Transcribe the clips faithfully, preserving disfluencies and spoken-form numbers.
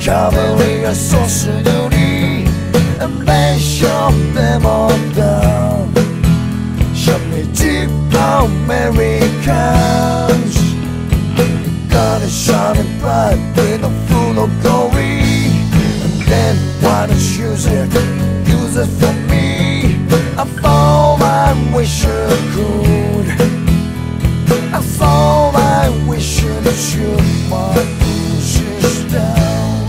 cavalry are so snooty, and they shot them all down. Shot me deep Americans. Got a shining bright with a full of glory, and then why don't you use it, use it for me? I thought I wish you could. I thought I wish you'd shoot my bruises down.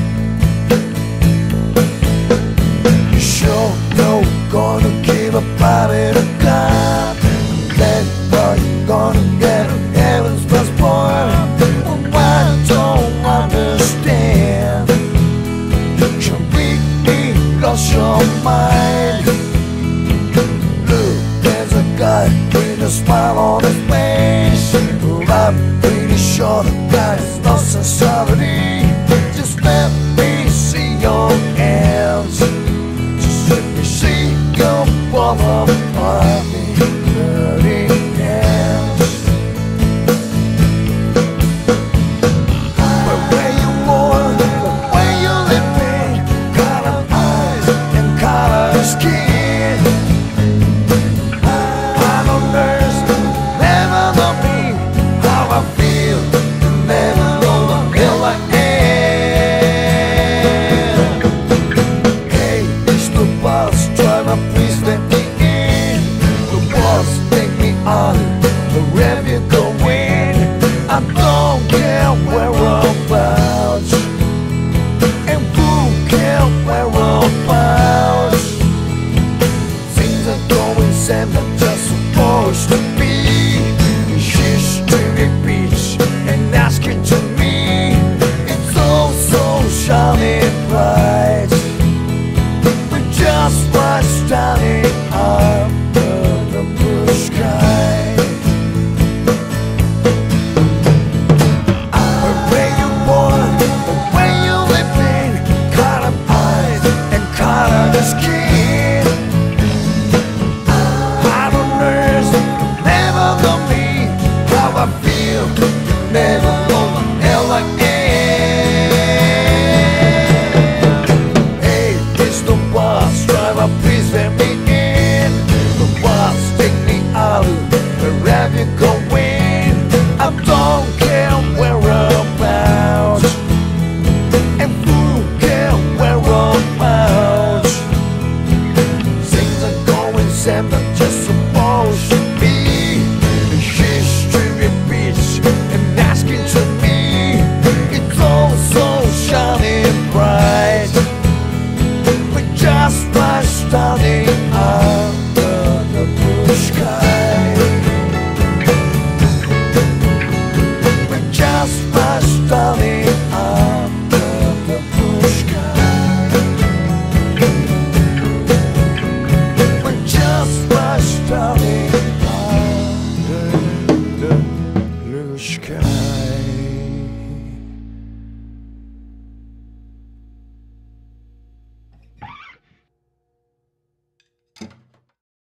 You sure no gonna give a party to God, then what you gonna get heaven's passport? Well, I don't understand. You really lost your mind. Look, there's a guy with a smile on his face. I'm pretty sure the guy has no sincerity. Just let me see your hands. Just let me see your brother army dirty hands. But where you born, where you living, color eyes and color skin. I'm a nurse, never know me. How I feel, never know the hell I am. Hey, Mister Bus Driver, please let me in. The boss take me on, wherever you going. I don't care whereabouts, and who care whereabouts. Things are going same than just supposed to be. And asking to me, it's all so shining bright. We're just right standing under the blue sky. Where you born, where you living, color eyes and color skin. I don't nurse, never know me, how I feel. Never know the hell I am. Hey, Mister Bus Driver, please let me in. The bus take me out, wherever you going. I don't care whereabouts, and who care whereabouts. Things are going same than just supposed to be.